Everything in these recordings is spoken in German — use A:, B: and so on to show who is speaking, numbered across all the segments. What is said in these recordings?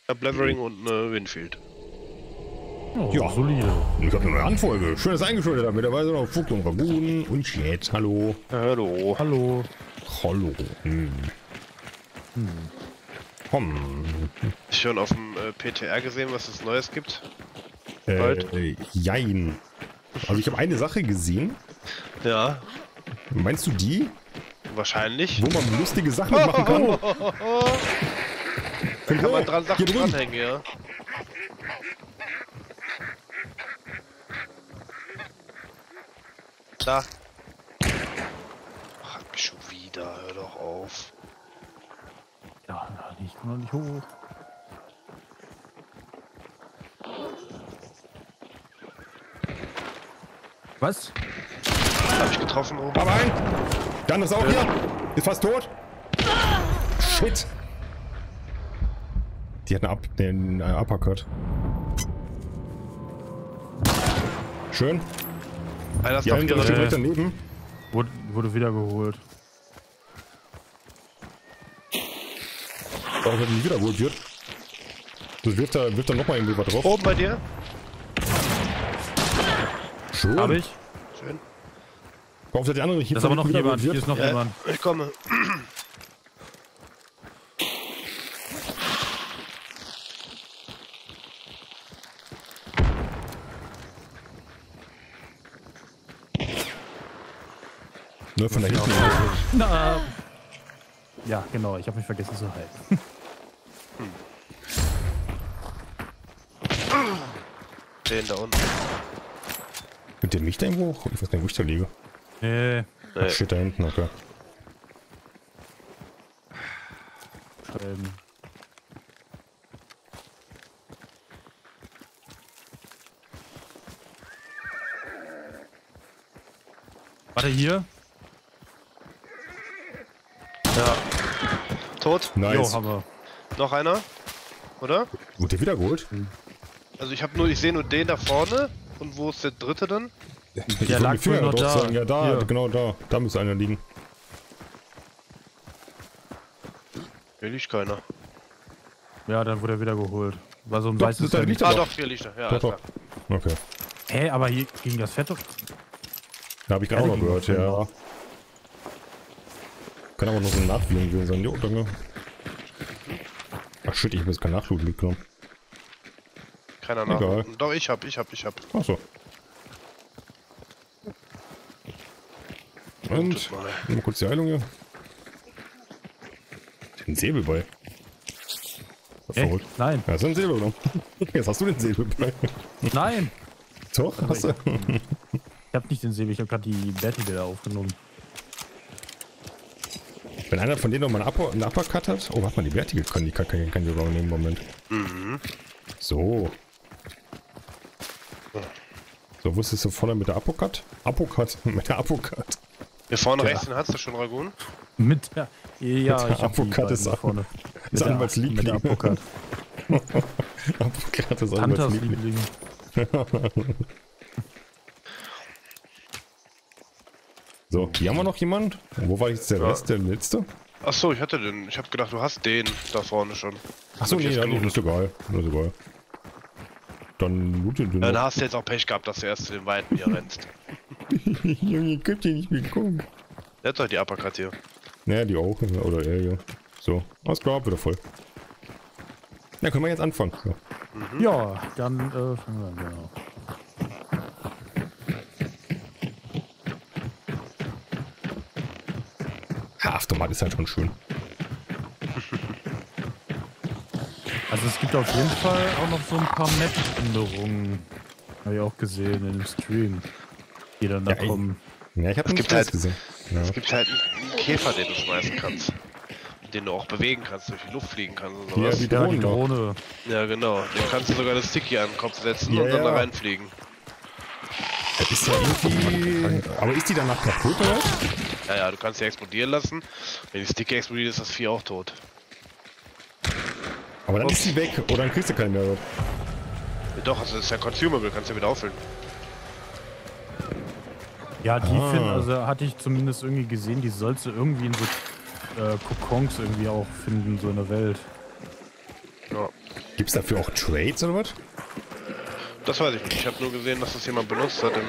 A: Blevering und eine Winfield.
B: Oh,
C: Ja.
B: solide.
C: Ich habe eine neue Anfolge. Schön, dass ihr eingeschaltet habt. Mit dabei sind noch Fuchs und Ragun und Chat. Hallo.
A: Hallo.
B: Hallo.
C: Hallo.
A: Schon auf dem PTR gesehen, was es Neues gibt?
C: Jein. Also ich habe eine Sache gesehen.
A: Ja,
C: Meinst du die?
A: wahrscheinlich.
C: Wo man lustige Sachen machen kann?
A: Da kann man dran Sachen
C: Hier drüben.
A: dranhängen, ja. Da. Ach, hat mich schon wieder. Hör doch auf.
B: Ja, ich komme noch nicht hoch. Was?
A: Hab ich getroffen oben?
C: Aber ein. Dann ist auch hier. Ist fast tot. Shit. Die hat einen Uppercut. Schön.
A: Einer ist
C: Die
A: doch
C: andere steht
A: hier.
C: direkt daneben.
B: Wurde wieder geholt.
C: Auch wenn die wiederholt wird. Das wirft er nochmal irgendwie was drauf.
A: Oben bei dir?
C: Schön.
B: Hab ich?
A: Schön.
C: Warum seid die andere hier
B: Das ist aber noch
C: wiederholt
B: jemand. Hier
C: wird?
B: ist noch
A: Ja,
B: jemand.
A: ich komme.
C: Ne, von da hinten.
B: Na. Ja, genau. Ich habe mich vergessen zu halten.
A: Den da unten.
C: Mit dem mich da irgendwo? Ich weiß nicht, wo ich da liege.
B: Nee.
C: Ach, shit, da hinten, okay.
B: Warte, hier.
A: Ja. Tot?
B: Jo,
C: Nice.
B: haben wir.
A: Noch einer? Oder?
C: Wurde der wiedergeholt?
A: Also ich sehe nur den da vorne. Und wo ist der dritte dann?
C: Ich
B: lag
C: wollte die Finger
B: wohl noch
C: drauf
B: da.
C: sagen. Ja, da,
B: Hier.
C: genau da. Da müsste einer liegen.
A: Hier liegt keiner.
B: Ja, dann wurde er wieder geholt. War so ein
C: Doch,
B: weißes
C: da liegt er.
A: Ah
C: doch.
A: doch, hier liegt er. Ja,
C: Doch,
A: alles
C: doch.
A: klar.
C: Okay.
B: Hä, aber hier ging das Fett doch.
C: Da habe ich gerade auch noch gehört, ja. Kann aber noch so ein Nachfliegen gewesen sein. Jo, danke. Ach shit, ich habe jetzt kein Nachflug mitgenommen.
A: Keiner
C: Egal.
A: nach. Doch, ich hab.
C: Achso. Und mal kurz die Heilung hier. Den Säbelball. Verrückt.
B: Nein.
C: Ja, das ist ein Säbelball. Jetzt hast du den Säbelball.
B: Nein.
C: Doch, hast du.
B: Ich hab nicht den Säbel, ich hab gerade die Betty-Bilder aufgenommen.
C: Wenn einer von denen noch mal einen Uppercut hat. Oh, warte mal, die Vertical kann die Raum nehmen. Moment. So. So, wusstest du vorne mit der Uppercut? Uppercut? Mit der Uppercut.
A: Hier vorne
B: Ja.
A: rechts, den hast du schon, Ragun?
B: Mit der. Ja,
C: der
B: ich hab die
C: Uppercut
B: beiden
C: ist
B: da
C: an-
B: vorne.
C: ist Anwalts
B: Mit
C: Liebling.
B: der Uppercut.
C: Uppercut ist
B: Hunters
C: Anwalts Liebling.
B: Liebling.
C: So, hier haben wir noch jemand. Wo war jetzt der
A: Ja.
C: Rest, der letzte?
A: Achso, ich hatte den. Ich hab gedacht, du hast den da vorne schon.
C: Achso,
A: Hab ich
C: nee,
A: jetzt
C: ja,
A: gelootet.
C: ist egal. Ist egal. Dann lootet den
A: Dann
C: noch.
A: hast du jetzt auch Pech gehabt, dass du erst zu den Weiten hier rennst.
C: Junge, könnt ihr nicht mehr gucken.
A: Der hat doch die Uppercut hier.
C: Naja, die auch. Oder er, ja. So, alles klar, wieder voll. Ja, können wir jetzt anfangen. So.
B: Ja, dann fangen wir an, genau.
C: Ja, Aftermath ist halt schon schön.
B: Also es gibt auf jeden Fall auch noch so ein paar Map-Änderungen. Habe ich auch gesehen in dem Stream. Die dann da
C: Ja,
B: kommen.
C: Ja, ich habe
A: gibt
C: nicht
A: halt-
C: alles gesehen. Ja.
A: Es gibt halt einen Käfer, den du schmeißen kannst. Den du auch bewegen kannst, durch die Luft fliegen kannst und
C: Ja,
A: sowas.
C: die
B: Ja, die
C: Drohnen noch.
B: Drohne.
A: Ja, genau. Den kannst du sogar das Sticky an den Kopf setzen
C: Ja,
A: und dann da
C: ja.
A: reinfliegen.
C: Das ist ja irgendwie... Aber ist die danach kaputt, oder?
A: Ja, du kannst sie explodieren lassen. Wenn die Sticky explodiert, ist das Vieh auch tot.
C: Aber dann ist sie weg. Oder dann kriegst du keinen mehr.
A: Ja, doch, das ist ja consumable, kannst du ja wieder auffüllen.
B: Ja, die
C: Ah.
B: finden, also hatte ich zumindest irgendwie gesehen, die sollst du irgendwie in so Kokons irgendwie auch finden, so in der Welt.
A: Ja.
C: Gibt's dafür auch Trades oder was?
A: Das weiß ich nicht. Ich habe nur gesehen, dass das jemand benutzt hat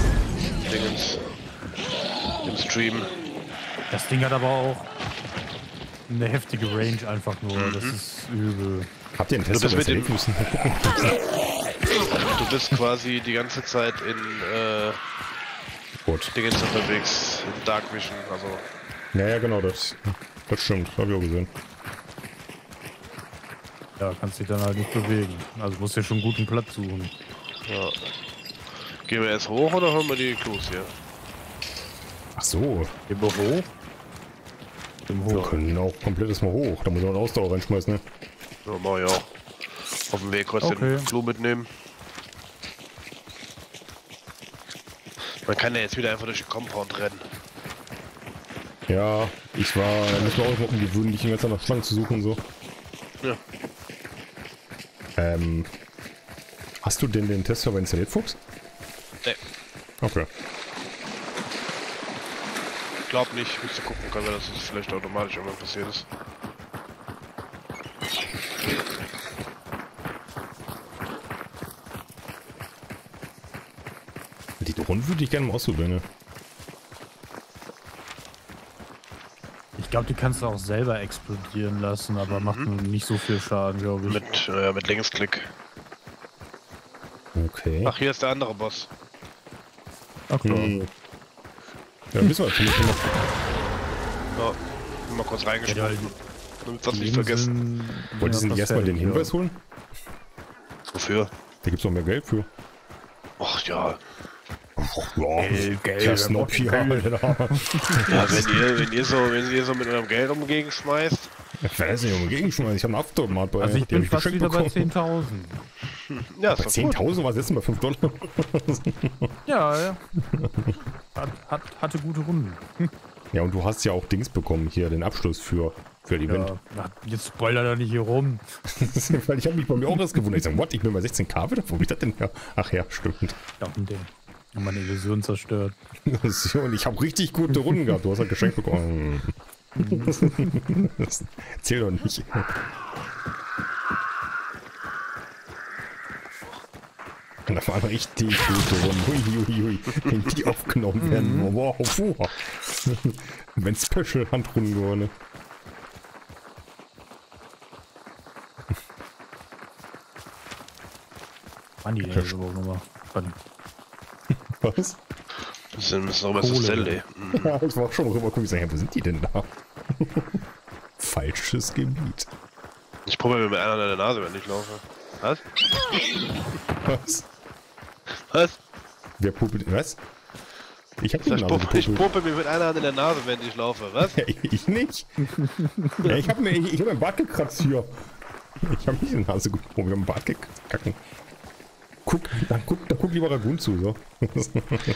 A: im Stream.
B: Das Ding hat aber auch eine heftige Range einfach nur. Das ist übel.
C: Habt ihr einen Test
A: bist mit
C: dem
A: dem- Du bist quasi die ganze Zeit in
C: Gut.
A: Dingens unterwegs, in Dark Vision, also
C: Ja, genau, das stimmt. Hab ich auch gesehen.
B: Ja, kannst dich dann halt nicht bewegen. Also musst dir schon einen guten Platz suchen.
A: ja. Gehen wir erst hoch oder holen wir die Clues hier?
C: Ach so.
B: Gehen wir hoch?
C: Wir können auch komplett erstmal hoch. Da muss man Ausdauer reinschmeißen, ne?
A: Ja, mach ich auch. Auf dem Weg kurz
B: Okay.
A: den Clou mitnehmen. Man kann ja jetzt wieder einfach durch den Compound rennen.
C: Ja, ich war nicht mal auch ungewöhnlich, die ganze Zeit nach Schlangen zu suchen und so.
A: Ja.
C: Hast du denn den Testserver installiert, Fuchs?
A: Nee,
C: Okay.
A: glaub nicht. Müsste gucken können, dass es vielleicht automatisch irgendwann passiert ist.
C: Die Drohnen würde ich gerne mal ausprobieren, ne?
B: Ich glaube, die kannst du auch selber explodieren lassen, aber macht nur nicht so viel Schaden, glaube ich.
A: Mit Linksklick.
C: Okay.
A: Ach, hier ist der andere Boss.
B: Ach klar.
C: Ja, müssen wir vielleicht noch.
A: Ja, mal kurz
B: Ja,
A: reingeschaut.
B: die
A: Damit das nicht
B: Leben
A: vergessen.
B: sind-
C: Wolltest du
B: ja,
C: nicht erstmal den
B: fertig,
C: Hinweis holen?
A: Wofür?
C: Da gibt's noch mehr Geld für.
A: Ach ja.
C: Ach, ja.
B: Geld,
C: Der Snob hier, Alter.
A: Ja, wenn ihr so mit eurem Geld umgegenschmeißt.
C: Ich weiß nicht, gegenschmeißen. Ich habe einen Automat bei.
B: Also ich
C: den
B: bin
C: hab
B: fast
C: geschenkt
B: wieder bei
C: bekommen.
B: 10.000.
A: Ja,
C: Bei
A: ist doch gut.
C: 10.000 war es jetzt mal $5.
B: Ja. Hatte gute Runden.
C: Ja, und du hast ja auch Dings bekommen, hier den Abschluss für das Event.
B: Ja. Ach, jetzt spoiler doch nicht hier rum.
C: Weil ich habe mich bei mir auch erst gewundert. Ich sag, what? Ich bin bei 16k wieder? Wo hab ich das denn her? Ach ja, stimmt.
B: Ja, und den haben meine Illusion zerstört.
C: So, und ich habe richtig gute Runden gehabt. Du hast ein Geschenk bekommen. Das zählt doch nicht. Und da waren richtig gute Runden. Hui. Wenn die aufgenommen werden. Wow. Wenn Special Handrunden geworden.
B: Mann, die denn überhaupt nochmal?
C: Was?
A: Wir müssen noch was
B: Kohle.
A: Zelle.
C: Ja, ich war auch schon rüber gucken. Ich sag, ja, wo sind die denn da? Falsches Gebiet.
A: Ich probiere mir mit einer an der Nase, wenn ich laufe. Was?
C: Was?
A: Was?
C: Wer popelt? Was? Ich hab die
A: Ich
C: Nase
A: puppe
C: gepopelt.
A: mir mit einer Hand in der Nase, wenn ich laufe. Was?
C: Ja, ich nicht. Ja, ich hab meinen Bart gekratzt hier. Ich hab nicht die Nase gepopelt, ich hab den Bart gekackt. Da guck lieber Ragun zu, so. Jetzt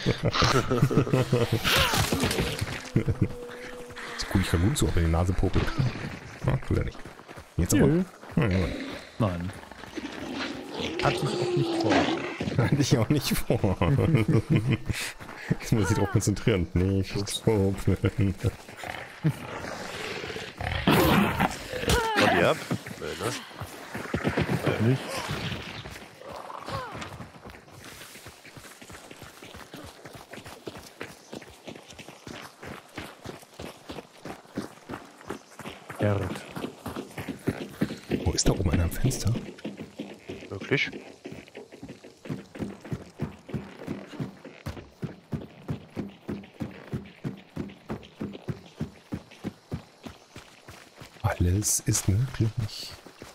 C: guck ich Ragun zu, ob er die Nase popelt. Ah, tut er nicht. Jetzt aber.
B: Nö.
C: Ja.
B: Nein. Hatte ich auch nicht vor.
C: Hatte ich auch nicht vor. Jetzt muss ich drauf konzentrieren. Nicht popeln.
A: Und die ab? Nee, ne?
B: Nicht? Gerd.
C: Wo ist da oben einer am Fenster?
A: Wirklich?
C: Alles ist möglich.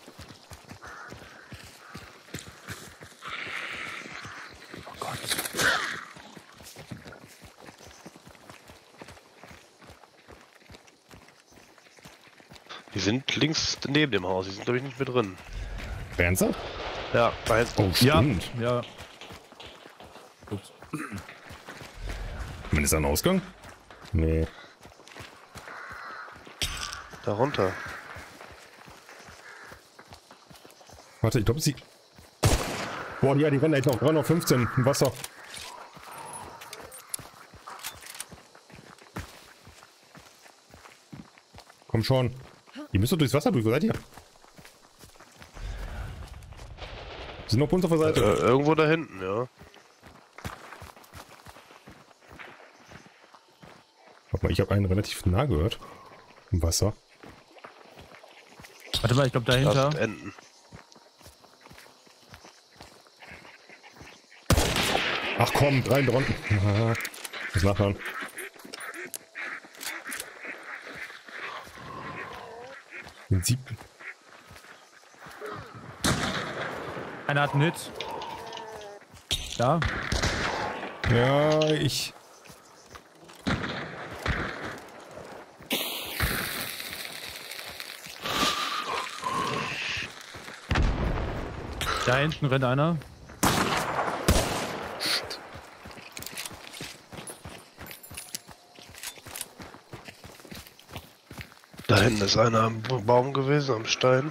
B: Oh Gott.
A: Die sind links neben dem Haus, die sind glaube ich nicht mehr drin.
C: Ernsthaft?
A: Ja, bei
C: Oh,
B: Ja,
C: stimmt.
B: ja. Ups.
C: Man ist ein Ausgang? Nee.
A: darunter.
C: Warte, ich glaube sie... Boah, ja, die rennen jetzt noch 315 im Wasser. Komm schon. Ihr müsst doch durchs Wasser durch, wo seid ihr? Sind noch bei uns auf der Seite.
A: Irgendwo da hinten, ja.
C: Warte mal, ich habe einen relativ nah gehört. Im Wasser.
B: Warte mal, ich glaube
A: Da
B: dahinter.
A: sind Enten.
C: Ach komm, 3 drunten. Was nachhören. Den 7.
B: Einer hat einen Hit. Da.
C: Ja, ich.
B: Da hinten rennt einer.
A: Da hinten ist einer am Baum gewesen, am Stein.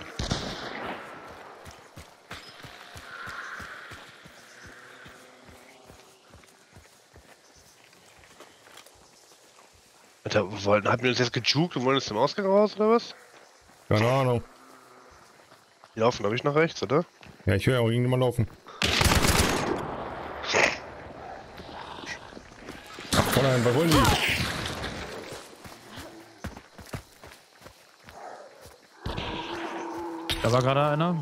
A: Alter, hatten wir uns jetzt gejuckt und wollen jetzt zum Ausgang raus, oder was?
C: Keine Ahnung.
A: Die laufen, glaube ich, nach rechts, oder?
C: Ja, ich höre ja auch irgendjemand laufen. Ach, Fräulein, was wollen die?
B: Da war gerade einer.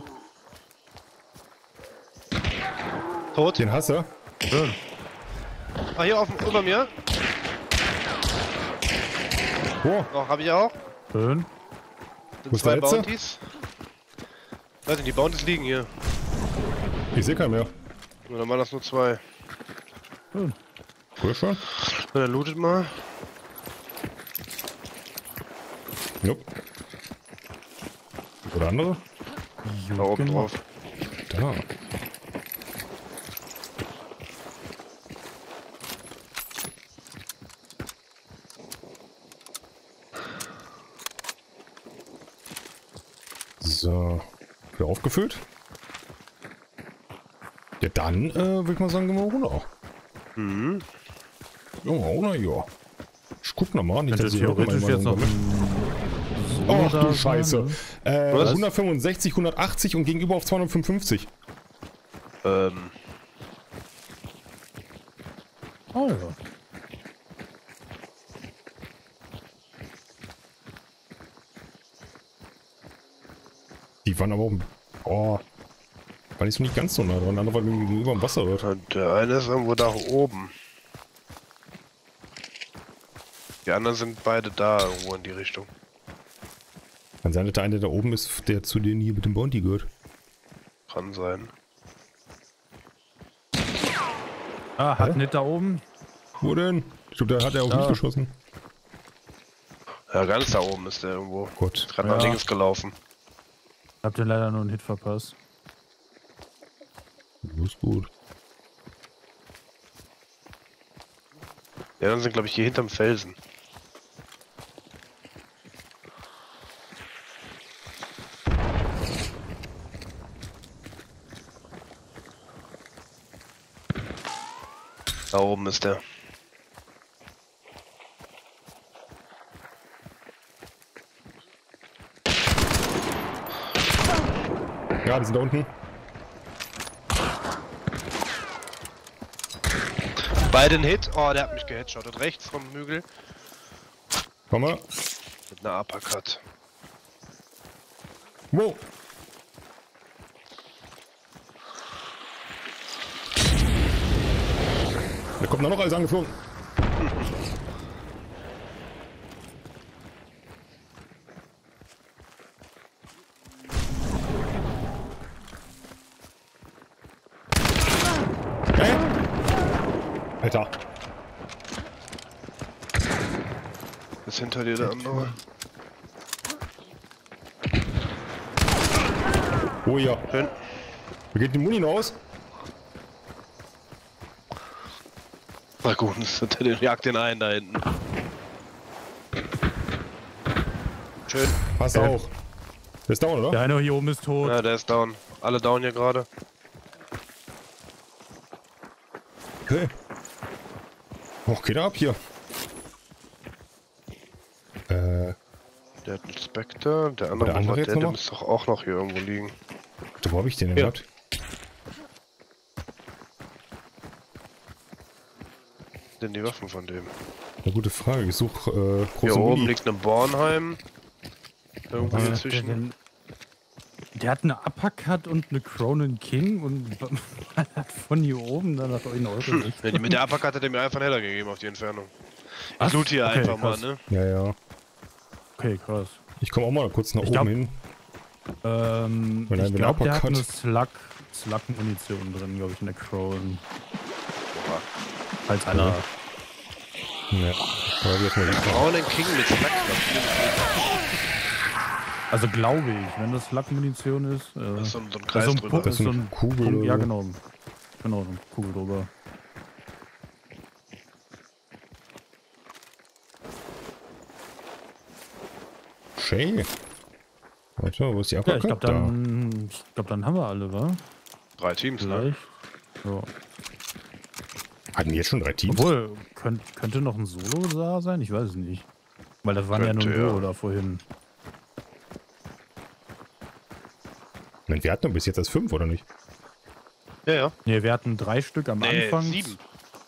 A: Tot.
C: Den hast du?
B: Schön.
A: Ah, hier offen, über mir.
C: Oh,
A: Oh, hab ich auch.
B: Schön.
A: Sind
C: Wo ist der
A: 2
C: letzte?
A: Bounties. Weiß nicht, die Bounties liegen hier.
C: ich sehe keinen mehr.
A: Oder waren das nur 2?
B: Schön.
C: Cool schon.
A: Na, dann lootet mal.
C: Jupp. Oder andere?
A: Da oben
B: Genau.
A: drauf.
C: Da. So. Wieder aufgefüllt. Ja, dann würde ich mal sagen, gehen wir runter.
A: Mhm.
C: Ja, runter, ja. Ich guck noch mal. Nicht,
B: Könnte
C: dass ich
B: theoretisch
C: irgendwann
B: jetzt noch
C: komme.
B: ein
C: Ach
B: da
C: du
B: sein,
C: Scheiße.
B: ne?
A: Was?
C: 165, 180 und gegenüber auf 255.
B: Oh ja.
C: Die waren aber auch... Oh. War nicht so nicht ganz so nah dran. Andere war gegenüber dem Wasser wird.
A: Und der eine ist irgendwo da oben. Die anderen sind beide da, irgendwo in die Richtung.
C: Kann sein, dass der eine da oben ist, der zu denen hier mit dem Bounty gehört.
A: Kann sein.
B: Ah, hat nicht da oben.
C: Wo denn? Ich glaube, der hat er auf
B: Da.
C: mich geschossen.
A: Ja, ganz da oben ist der irgendwo.
C: Gott.
A: Ist gerade nach
B: Ja.
A: links gelaufen.
B: Habt ihr leider nur einen Hit verpasst.
C: Das ist gut.
A: Ja, dann sind, glaube ich, hier hinterm Felsen. Da oben ist der.
C: Ja, die sind da unten.
A: Beiden Hit. Oh, der hat mich geheadshottet. Rechts vom Hügel.
C: Komm mal.
A: Mit einer Uppercut.
C: Wow. Da kommt noch alles angeflogen. Alter.
A: Ist hinter dir der andere.
C: Oh ja.
A: Schön.
C: Wo geht die Muni noch aus?
A: Na gut, der jagt den einen da hinten. Schön.
C: Passt
B: Okay.
C: auch. Der ist down, oder?
B: Der eine hier oben ist tot.
A: Ja, der ist down. Alle down hier gerade.
C: Okay. Och, geht er ab hier.
A: Der hat einen Spectre. Der andere,
C: der andere jetzt
A: der
C: nochmal?
A: müsste doch auch noch hier irgendwo liegen.
C: Wo hab ich den denn
A: Ja.
C: gehabt?
A: denn die Waffen von dem?
C: Eine gute Frage. Ich suche
A: Hier
C: große
A: oben
C: Muni.
A: liegt ein Bornheim. Irgendwo
B: Was hat der
A: dazwischen.
B: denn? Der hat eine Uppercut und eine Cronin King und hat von hier oben dann nach 9 Euro nicht.
A: Ja, die mit der Uppercut hat er mir einfach einen Header gegeben auf die Entfernung.
B: Ach,
A: Ich loot hier
B: okay,
A: einfach
B: krass.
A: mal, ne?
C: Ja, ja.
B: Okay, krass.
C: Ich komme auch mal kurz nach
B: Ich
C: oben
B: glaub-
C: hin.
B: Ich
C: wenn
B: glaube, der hat
C: Uppercut.
B: eine Slug-Munition drin, glaube ich, in der Crown.
A: Oha.
B: Falls einer...
C: Ja. Aber jetzt mal
A: Braun King mit Slack.
B: Also glaube ich, wenn das Slug-Munition ist.
A: Da ist so ein
B: da ist
A: Kreis
B: so ein
A: drüber.
B: Punkt,
C: Das ist
B: so
C: eine
B: ein
C: Kugel
B: Punkt,
C: oder
B: ja
C: so.
B: genau. Genau, so eine Kugel drüber.
C: Shay. Warte, wo ist die
B: Ja,
C: Uppercut?
B: ich glaube, dann haben wir alle, wa?
A: 3 Teams, ne?
B: Vielleicht. Ja.
C: Hatten wir jetzt schon 3 Teams?
B: Obwohl, könnte noch ein Solo da sein? Ich weiß es nicht. Weil das waren ja nur
A: Könnte,
B: ein Duo
A: ja.
B: da vorhin.
C: Nein, wir hatten doch bis jetzt erst 5, oder nicht?
A: Ja, ja.
B: Ne, wir hatten 3 Stück am
A: Nee,
B: Anfang.
A: 7.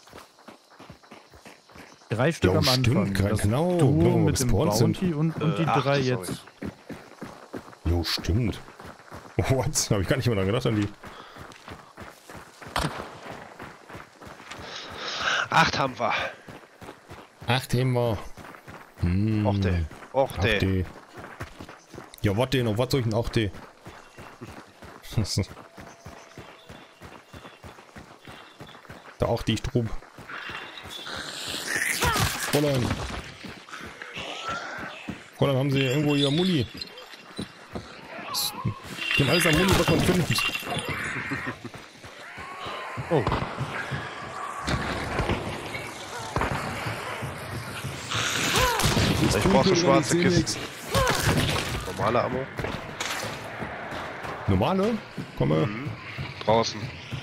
C: Ja,
B: 3 Stück am
C: stimmt,
B: Anfang. Das
C: genau.
B: Duo
C: Wo wir
B: mit dem
C: gespawnt sind.
B: Bounty und die
A: 8,
B: 3
A: sorry.
B: jetzt.
C: Jo, stimmt. What? Habe ich gar nicht mehr dran gedacht an die.
A: 8 haben wir.
C: 8 haben wir.
A: Och, der. Och, der.
C: 8D. Ja, warte noch, was soll ich denn 8D? Da auch die Strub. Fräulein. Fräulein, haben Sie irgendwo Ihr Muni? Die haben alles am Muni, was man findet.
B: Oh,
A: Ich brauche so schwarze Kisten. Normale Ammo.
C: Normale? Komme.
A: Draußen.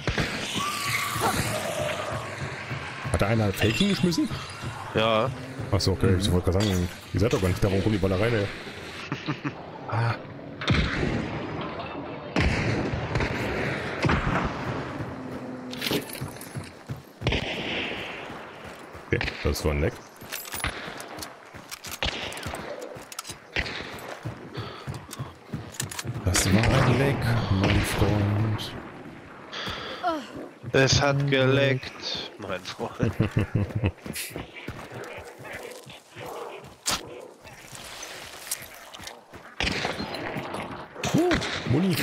C: Hat da einer Faking geschmissen?
A: Ja.
C: Achso, okay, ich wollte gerade sagen, ihr seid doch gar nicht darum, kommt die Ballerei, ey. Okay, das war ein Leck. Das war ein Leck, mein Freund.
A: Es hat geleckt, mein Freund.
C: Muni.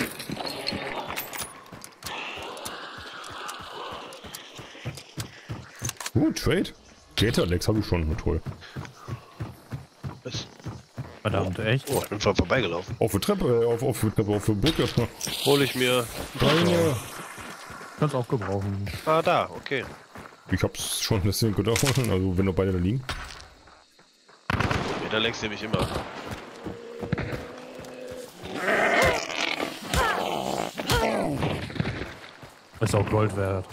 C: Trade. Gatorlex habe ich schon, toll.
A: Was?
B: verdammt, echt?
A: Oh, ich bin voll vorbeigelaufen.
C: Auf der Treppe, auf der Brücke.
A: Hol ich mir.
C: Reine.
B: Kannst auch gebrauchen.
A: Ah, da, okay.
C: Ich hab's schon ein bisschen gedacht, also wenn noch beide da liegen.
A: Ja, da lenkst du mich immer.
B: Ist auch Gold wert.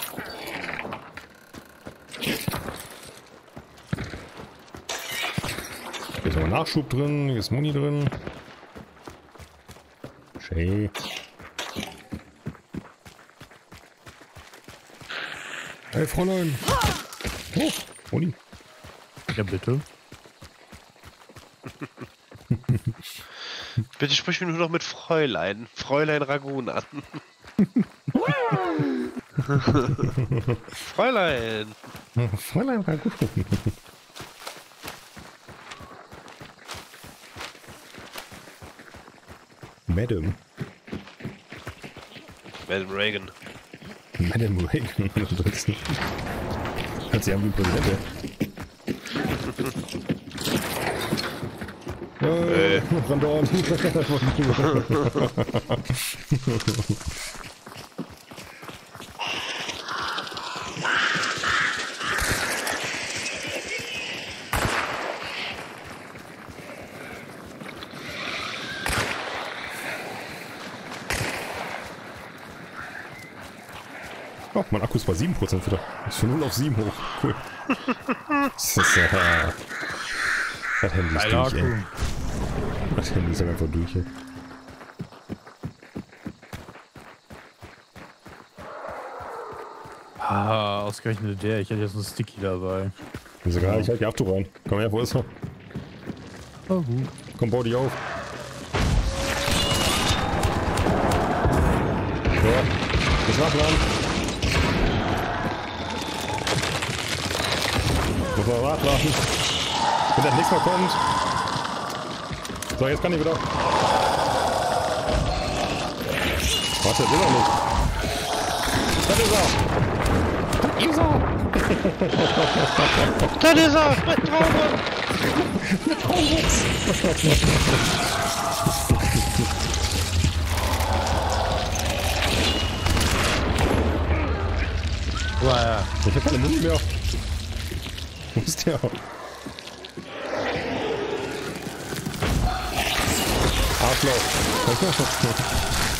C: Hier ist noch Nachschub drin, hier ist Muni drin. Shay. Hey Fräulein. Oh, Muni.
B: Ja, bitte.
A: Bitte sprich mich nur noch mit Fräulein. Fräulein Ragun an. Fräulein.
C: Fräulein war gut. Madam.
A: Madam Reagan.
C: Madam Reagan. Hört sich an wie Präsident. Randon. Oh, mein Akku ist bei 7% wieder. Ist von 0 auf 7 hoch. Cool. Das ist das Handy ist
B: Geiler
C: durch, ey.
B: Akku.
C: Das Handy ist einfach durch, ey.
B: Ah, ausgerechnet der. Ich hatte jetzt einen Sticky dabei.
C: Ist egal, ich halte die Afto rein. Komm her, wo ist er?
B: Oh, gut.
C: Komm, bau die auf. So, jetzt nachladen. Muss man nachladen. Wenn das nächste Mal kommt. So, jetzt kann ich wieder. Warte, will er nicht. Das ist er. Das ist er.
A: Da ist er! Mit Traube!
B: Wow.
C: Ich hab keine Muni mehr. Wo ist der? Arschloch.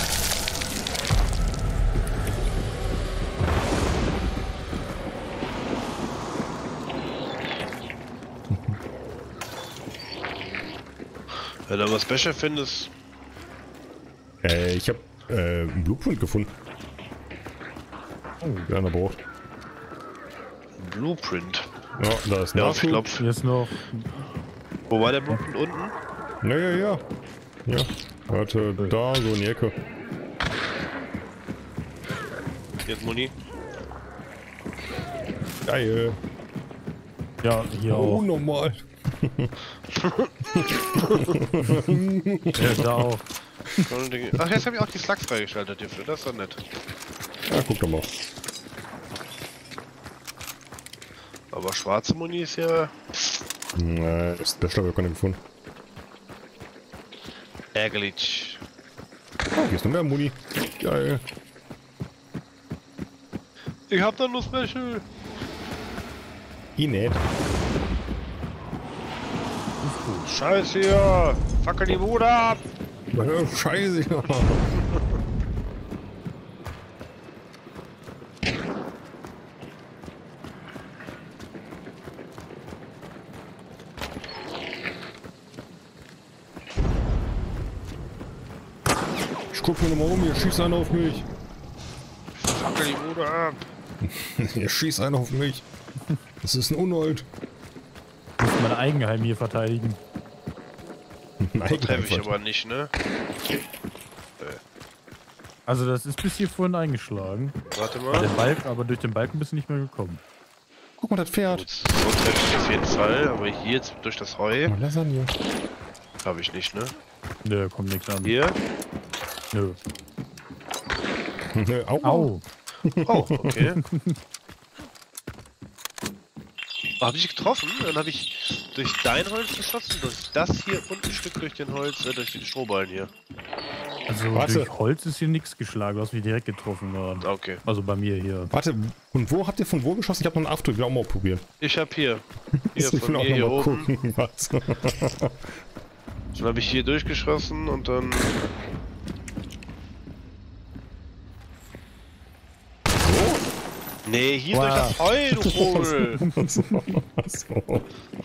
A: Wenn du was Special findest.
C: Ich hab einen Blueprint gefunden. Oh, einer braucht.
A: Blueprint.
C: Ja, da ist
A: Ja,
C: Nachschub.
A: ich glaub.
B: Hier ist noch.
A: Wo war der Blueprint unten?
C: Ja. Ja. Warte, da, so in die Ecke.
A: Hier ist Muni.
C: Geil.
B: Ja, hier
C: Oh,
B: auch.
C: normal.
B: Ja, da auch.
A: Ach, jetzt habe ich auch die Slugs freigeschaltet hierfür. Das ist doch nett.
C: Ja, guck doch mal.
A: Aber schwarze Muni ist ja
C: Ist der Stoff keine gefunden.
A: ärgerlich.
C: Oh, hier ist noch mehr Muni. Geil.
A: Ich hab da nur Special.
C: Nett.
A: Scheiße hier! Fackel die Bude ab!
C: Scheiße. Ja. Ich guck mir nochmal um, hier schießt einer auf mich.
A: Fackel die Bude ab!
C: Hier schießt einer auf mich. Das ist ein Unhold.
B: Ich muss mein Eigenheim hier verteidigen.
C: Nein,
A: Treffe ich aber nicht, ne?
B: Also das ist bis hier vorhin eingeschlagen.
A: Warte
B: Bei dem
A: mal.
B: Balken, aber durch den Balken bist du nicht mehr gekommen.
C: Guck mal, das Pferd.
A: Gut, so treffe ich auf jeden Fall, aber hier jetzt durch das Heu
C: Oh, Lasagne.
A: habe ich nicht, ne?
B: Nö, kommt nichts an.
A: Hier?
B: Nö.
C: Au.
B: Au.
A: Oh, okay. Habe ich getroffen, dann habe ich durch dein Holz geschossen, durch das hier und ein Stück durch den Holz, durch den Strohballen hier.
B: Also
C: Warte.
B: durch Holz ist hier nichts geschlagen, du hast mich direkt getroffen gerade.
A: Okay.
B: Also bei mir hier.
C: Warte, und wo habt ihr von wo geschossen? Ich hab noch einen After, ich will auch mal probieren.
A: Ich habe hier. Hier
C: Ich
A: von
C: will auch
A: mir hier
C: noch mal
A: oben.
C: gucken, was.
A: Dann habe ich hier durchgeschossen und dann. Nee, hier durch das Heu, du Vogel!
C: So.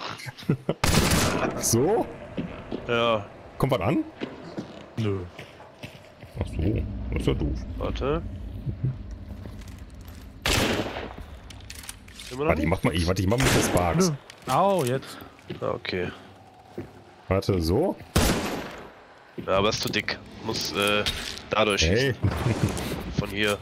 C: So?
A: Ja,
C: Kommt was an?
B: Nö.
C: Ach so, das ist ja doof.
A: warte. Immer noch
C: Warte, ich
A: nicht?
C: mach mal das Sparks.
B: Nö. Au, jetzt.
A: Ah, okay.
C: Warte, so?
A: Ja, aber ist zu dick. Muss dadurch schießen.
C: Hey.
A: Von hier.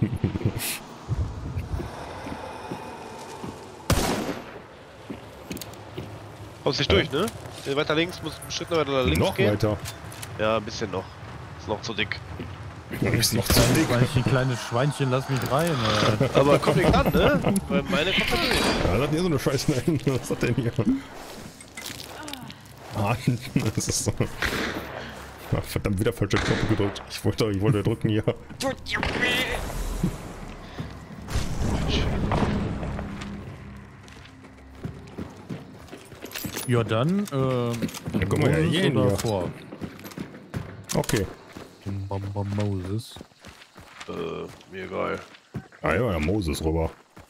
A: Kommst nicht durch, ne? Weiter links, muss ein Schritt noch weiter links
C: Noch
A: gehen.
C: weiter.
A: Ja, ein bisschen noch. Ist noch zu dick.
C: Ist noch zu dick.
B: Ein kleines Schweinchen, lass mich rein.
A: Aber kommt nicht an, ne? Weil meine kommt da durch.
C: Ja, das hat hier so eine Scheiße. Nein, was hat denn hier? Mann, das ist so. Ach, verdammt, wieder falsche Knopf gedrückt. Ich wollte drücken hier.
B: Ja, dann,
C: Ja, guck mal, ja, hier hin,
B: oder
C: ja.
B: vor.
C: Okay.
B: Moses.
A: Mir egal.
C: Ah ja, Moses rüber.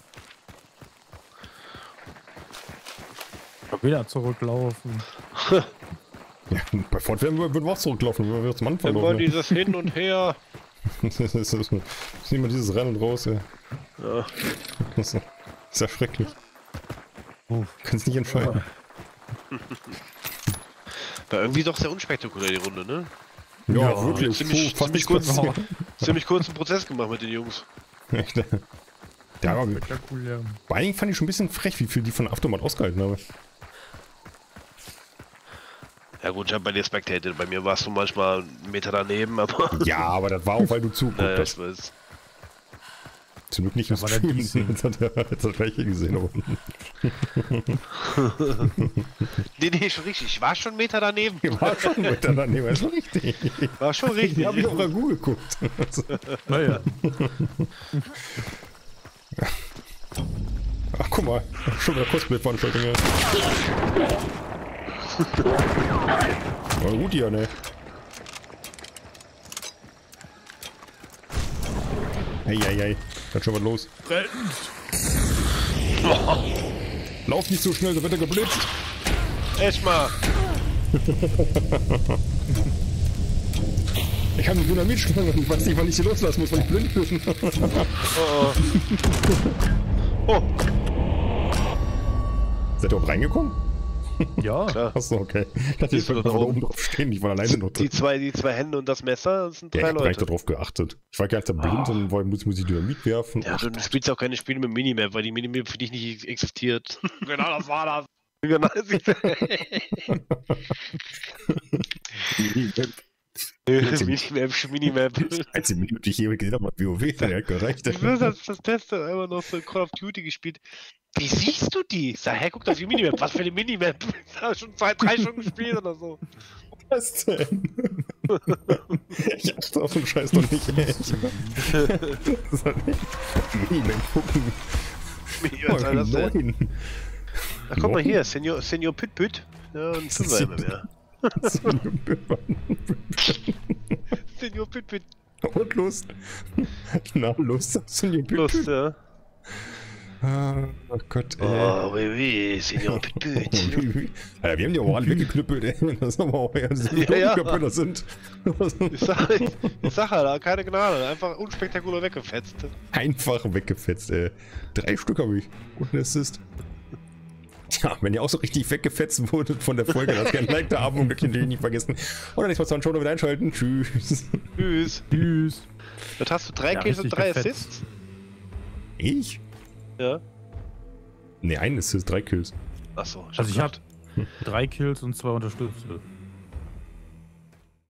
B: Wieder zurücklaufen.
C: Ja, bei Fortwährung würden wir auch zurücklaufen, wenn wir zum Anfang
A: Immer
C: laufen.
A: dieses Hin und Her.
C: Das ist immer dieses Rennen und raus, ja.
A: Ja.
C: Das ist ja schrecklich.
B: Uff.
C: Kannst nicht entscheiden.
A: War irgendwie doch sehr unspektakulär die Runde, ne?
C: Ja, wirklich.
A: Ziemlich,
C: Fand
A: ziemlich,
C: ich
A: kurz,
C: kurz.
A: ziemlich kurzen Prozess gemacht mit den Jungs.
C: Echt. Ja, aber
B: Spektakulär.
C: bei einigen fand ich schon ein bisschen frech, wie viel die von Aftermath ausgehalten haben.
A: Ja gut, ich habe bei dir spectated. Bei mir warst du manchmal einen Meter daneben, aber...
C: Ja, aber das war auch, weil du zuguckt
A: Naja,
C: hast.
A: ich weiß.
C: Zum Glück nicht im
B: war der
C: Stream.
B: Diesel.
C: Jetzt hat er gleiche gesehen. Aber
A: Nee, schon richtig. Ich war schon einen Meter daneben.
C: war schon mit der daneben, ist schon richtig.
A: War schon richtig.
C: Die habe ich auf Ragu geguckt.
B: Naja.
C: Ach, guck mal. Schon wieder Cosplay-Veranstaltung. Ja. War gut hier, ne? Eieiei. Da ist schon was los. Lauf nicht so schnell, da wird er geblitzt.
A: Echt mal.
C: Ich habe eine Dynamitstange und ich weiß nicht, wann ich sie loslassen muss, weil ich blind bin.
A: Oh. Oh.
C: Seid ihr auch reingekommen?
B: Ja.
A: Klar.
C: Achso, okay. Ich dachte, ich
A: Siehst du
C: würde
A: da
C: da
A: oben?
C: oben drauf stehen, ich war alleine noch
A: Die
C: drin.
A: zwei Hände und das Messer, das sind
C: Ja, ich
A: drei
C: hab gar nicht
A: Leute.
C: darauf geachtet. Ich war gar nicht blind und muss die Dynamit werfen.
A: Ja, du spielst auch keine Spiele mit Minimap, weil die Minimap für dich nicht existiert. Genau, das war das. Genau, Minimap.
C: Als die Minute, die ich je gesehen habe, hat WoW, der hat gereicht.
A: Ich will das Beste einfach noch so Call of Duty gespielt. Wie siehst du die? Sag, hey, guck doch die Minimap. Was für eine Minimap? Ich habe schon 3 Stunden gespielt oder so.
C: Was denn? Ich achte auf den Scheiß noch nicht, ey. Das ist halt nicht. Minimap gucken.
A: Was soll das denn?
C: 9.
A: Ach, guck mal hier, Senior Püt Püt. Ja, und 5 immer mehr. Senior Püt Püt.
C: Und Lust. Na, Lust.
A: Lust, ja.
C: Oh Gott, ey.
A: Oh, oui, Senior Püt Püt.
C: Alter, wir haben die auch alle weggeknüppelt, ey. Das ist aber auch eher so,
A: Ja, ja.
C: Köpfe sind.
A: Ich sag halt, keine Gnade. Einfach unspektakulär weggefetzt.
C: Einfach weggefetzt, ey. 3 Stück habe ich. Und ein Assist. Tja, wenn ihr auch so richtig weggefetzt wurdet von der Folge, lasst gerne ein Like da, Abo und Glöckchen natürlich nicht vergessen. Und dann nächstes Mal zur Show wieder einschalten. Tschüss.
A: Tschüss.
B: Tschüss.
A: Jetzt hast du 3
B: Ja,
A: Kills und
B: richtig
A: 3
B: gefetzt.
A: Assists?
C: Ich?
A: Ja.
C: Ne, ein Assist, 3 Kills.
A: Achso.
B: Also ich hab 3 Kills und 2 Unterstütze.